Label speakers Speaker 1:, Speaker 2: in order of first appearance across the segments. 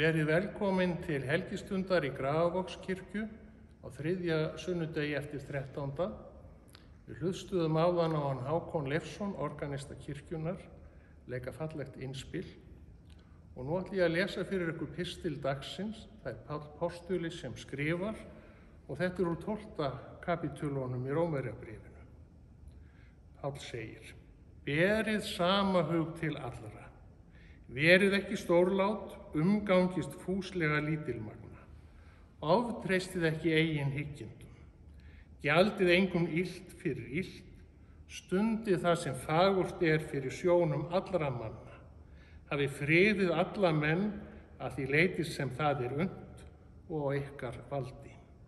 Speaker 1: Verið velkomin til Helgistundar í Grafarvogskirkju á 3. sunnudegi eftir 13. Við hlustuðum áðan á hann Hákon Leifsson, organista kirkjunnar, leika fallegt innspil. Og nú ætla ég að lesa fyrir ykkur pistil dagsins. Það er Páll postuli sem skrifar og þetta er úr 12. kapítulunum í Rómverjabréfinu. Páll segir: Berið sama hug til allra. Verið ekki stórlát, umgangist fúslega lítilmagna. Oftreystið ekki eigin hyggindum. Gjaldið engum illt fyrir illt. Stundið það sem fagurt er fyrir sjónum allra manna. Hafi friðið alla menn að því leyti sem það er unnt og á ykkar valdi.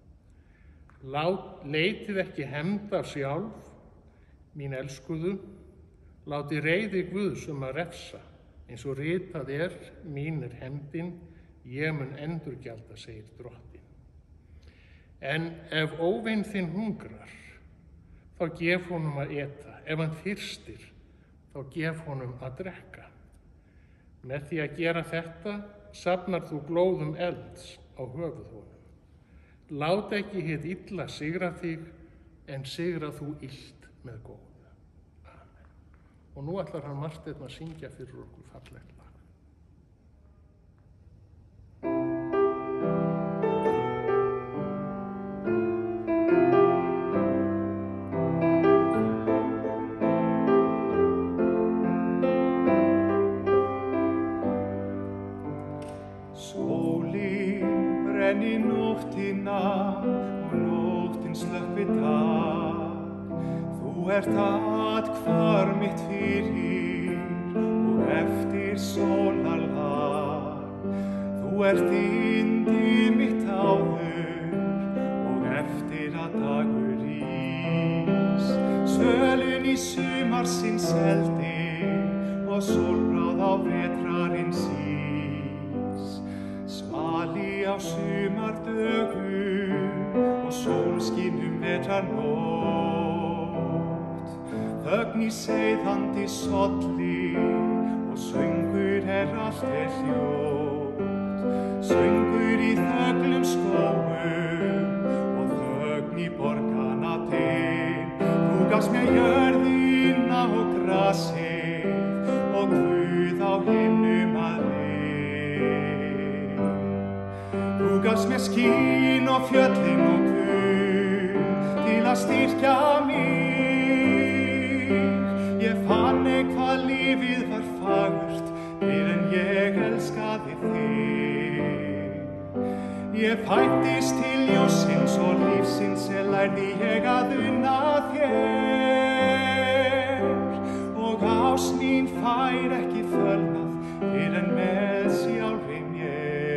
Speaker 1: Leitið ekki hefnd af sjálf, mín elskuðu. Látið reiði Guðs að refsa. Eins og ritað er, mín er hefndin, ég mun endurgjalda, segir drottinn. En ef óvin þinn hungrar, þá gef honum að eta. Ef hann þyrstir, þá gef honum að drekka. Með því að gera þetta, safnar þú glóðum elds á höfuð honum. Lát ekki hið illa sigra þig, en sigra þú illt með góðu. Og nú ætlar hann Marteinn að syngja fyrir okkur fallegt lag.
Speaker 2: Sólin brennir nóttina og nóttin slökkvi dag. Þú ert athvarf mitt fyrir og eftir sólarlag. Þú ert yndi mitt áður og eftir að dagur rís. Sölun í sumarsins eldi og sólbráð á vetrarins ís. Svali á sumardögum og sólskinum vetrarnótt. Þögn í seiðandi solli og söngur allt hljótt. Söngur í þöglum skógum og þögn í borgana til. Þú gafst mér jörðina og grasið og Guð á himnum að lið. Þú gafst mér skín og fjöllin og Guð til að styrkja mig. Ég fann hvað lífið var fagurt, fyrr en ég elskaði þig. Ég fæddist til ljóssins og lífsins, lærði ég að unna þér. Og ást mín fær ekki fölnað, fyrr en með sjálfri mér.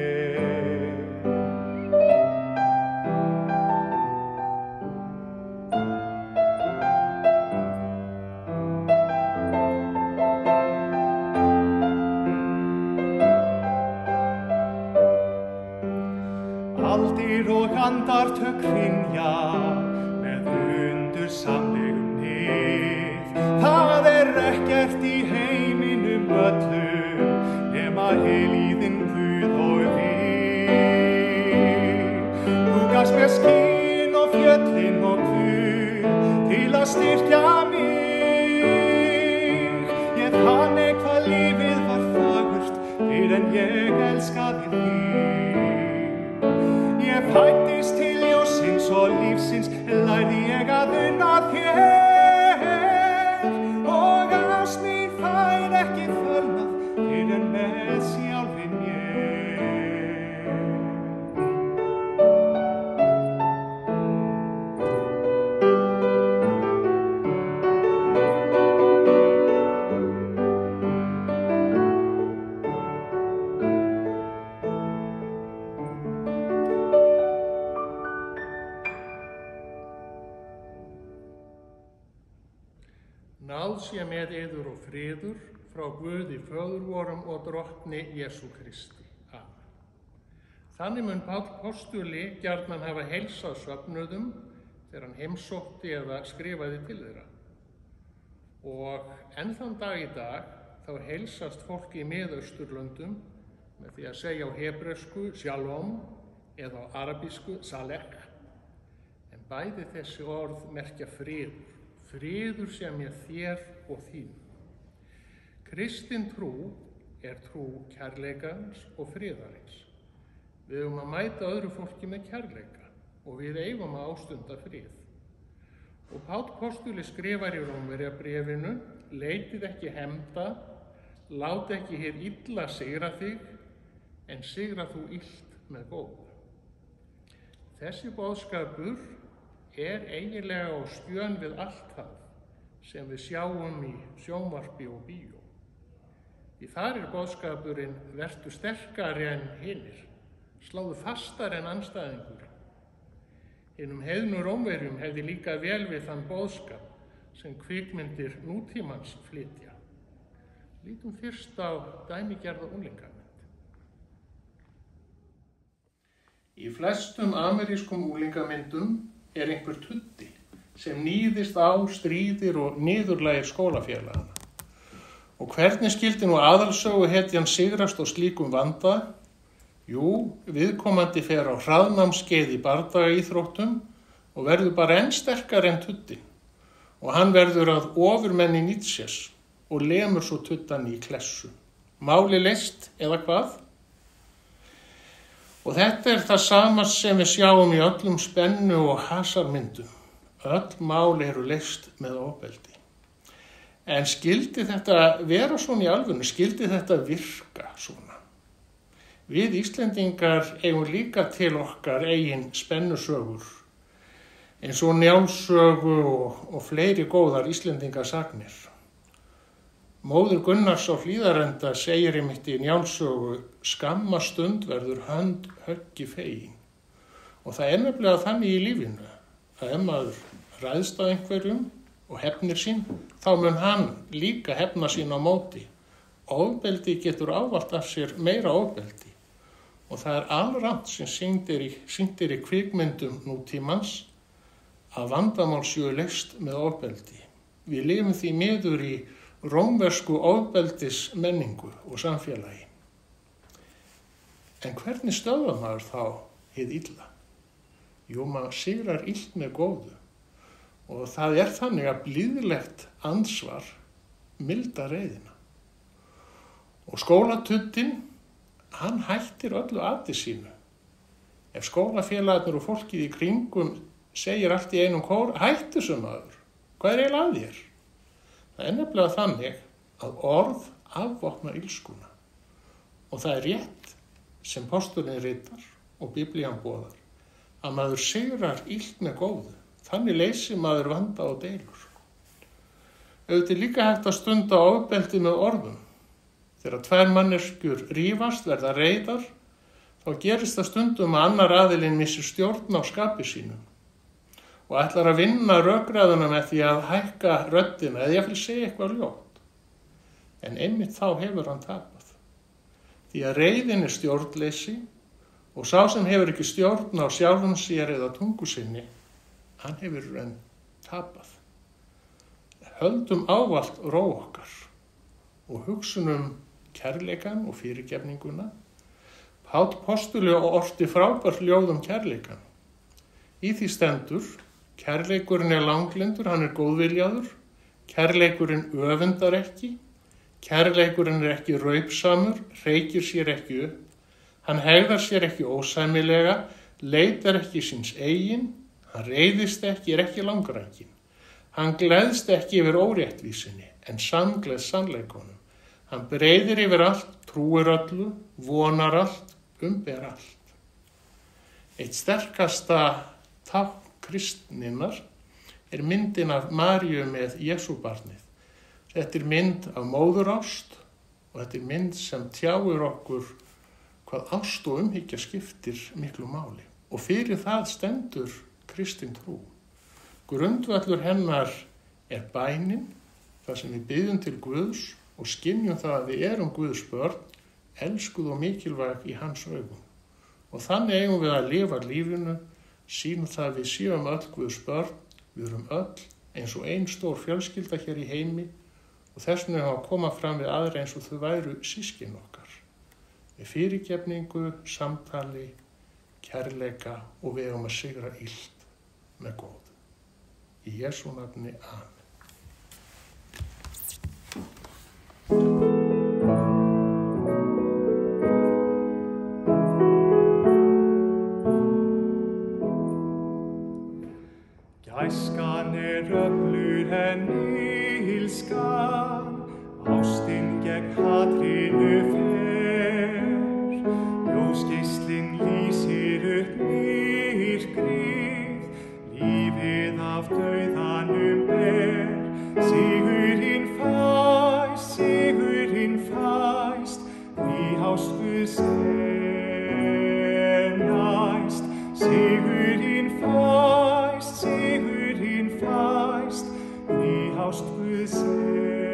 Speaker 2: Aldir og andartök hrynja með undursamlegum nið. Það ekkert í heiminum öllum nema eilíðinn Guð og við. Þú gafst mér skín og fjöllin og Guð til að styrkja mig. Ég fann hvað lífið var fagurt, fyrr en ég elskaði þig. Ég fæddist til ljóssins og lífsins, lærði ég að unna þér. Og ást mín fær ekki fölnað, fyrr en með sjálfri mér.
Speaker 1: Náð sé með yður og friður frá Guði föður vorum og drottni Jesú Kristi. Amen. Þannig mun Páll postuli gjarnan hafa heilsað söfnuðum þegar hann heimsótti eða skrifaði til þeirra. Og enn þann dag í dag þá heilsast fólki í Miðausturlöndum með því að segja á hebresku shalom eða á arabísku salek. En bæði þessi orð merkja friður, friður sem er þér og þín. Kristin trú er trú kærleikans og friðarins. Við eigum að mæta öðru fólki með kærleika og við eigum að ástunda frið. Og Páll postuli skrifar í Rómverjabréfinu: leitið ekki hefnda, lát ekki hið illa sigra þig, en sigra þú illt með góðu. Þessi boðskapur er eiginlega á skjön við allt það sem við sjáum í sjónvarpi og bíó. Því þar er boðskapurinn: vertu sterkari en hinir, sláðu fastar en andstæðingur. Hinum heiðnu Rómverjum hefði líka vel við þann boðskap sem kvikmyndir nútímans flytja. Lítum fyrst á dæmigerða unglingamynd. Í flestum amerískum unglingamyndum er einhver tuddi sem níðist á, stríðir og niðurlægir skólafélagana. Og hvernig skyldi nú aðalsöguhetjan sigrast á slíkum vanda? Jú, viðkomandi fer á hraðnámskeið í bardagaíþróttum og verður bara enn sterkari en tuddin. Og hann verður að ofurmenni Nietzsches og lemur svo tuddan í klessu. Máli leyst eða hvað? Og þetta er það sama sem við sjáum í öllum spennu og hasarmyndum. Öll mál eru leyst með ofbeldi. En skyldi þetta vera svona í alvöru? Skyldi þetta virka svona? Við Íslendingar eigum líka til okkar eigin spennusögur, eins og Njálssögu og fleiri góðar Íslendingasagnir. Móðir Gunnars á Hlíðarenda segir einmitt í Njálssögu: skamma stund verður hönd höggi fegin. Og það er nefnilega þannig í lífinu að ef maður ræðst á einhverjum og hefnir sín, þá mun hann líka hefna sín á móti. Ofbeldi getur ávallt af sér meira ofbeldi. Og það er alrangt sem sýnt er í kvikmyndum nútímans að vandamál séu leyst með ofbeldi. Við lifum því miður í rómversku ofbeldismenningu og samfélagi. En hvernig stöðvar maður þá hið illa? Jú, maður sigrar illt með góðu. Og það er þannig að blíðlegt ansvar mildar reiðina. Og skólatuddinn, hann hættir öllu ati sínu. Ef skólafélagarnir og fólkið í kringum segir allt í einum kór: hættu sem maður, hvað er eiginlega að þér? Það er nefnilega þannig að orð afvopna illskuna. Og það er rétt sem postulinn ritar og Biblían boðar, að maður sigrar illt með góðu. Þannig leysir maður vanda og deilur. Auðvitað er líka hægt að stunda ofbeldi með orðum. Þegar tvær manneskjur rífast, verða reiðar, þá gerist það stundum að annar aðilinn missir stjórn á skapi sínum og ætlar að vinna rökræðuna með því að hækka röddina eða jafnvel segja eitthvað ljótt. En einmitt þá hefur hann tapað. Því að reiðin er stjórnleysi og sá sem hefur ekki stjórn á sjálfum sér eða tungu sinni, hann hefur enn tapað. Höldum ávallt ró okkar og hugsunum kærleikan og fyrirgefninguna. Páll postuli orti frábært ljóð um kærleikan. Í því stendur: kærleikurinn er langlyndur, hann er góðviljaður, kærleikurinn öfundar ekki, kærleikurinn er ekki raupsamur, hreykir sér ekki upp, hann hegðar sér ekki ósæmilega, leitar ekki síns eigin, hann reiðist ekki, er ekki langrækin, hann gleðst ekki yfir óréttvísinni, en samgleðst sannleikunum. Hann breiðir yfir allt, trúir öllu, vonar allt, ber allt. Eitt sterkasta tákn kristninnar er myndin af Maríu með Jesúbarnið. Þetta er mynd af móðurást og þetta er mynd sem tjáir okkur hvað ást og umhyggja skiptir miklu máli. Og fyrir það stendur kristin trú. Grundvallur hennar er bænin, þar sem við biðjum til Guðs og skynjum það að við erum Guðs börn, elskuð og mikilvæg í hans augum. Og þannig eigum við að lifa lífinu, sýnum það að við séum öll Guðs börn, við erum öll eins og ein stór fjölskylda hér í heimi og þess vegna að koma fram við aðra eins og þau væru systkin okkar. með fyrirgefningu, samtali, kærleika og við eigum að sigra illt með góðu. Í Jesú nafni, amen.
Speaker 2: Gæskan öflur en illskan, ástin gegn hatrinu fer. Ljósgeislinn lýsir upp myrkrið, lífið af dauðanum ber. Sigurinn fæst, því ást Guðs er næst. Sigurinn fæst, því ást Guðs er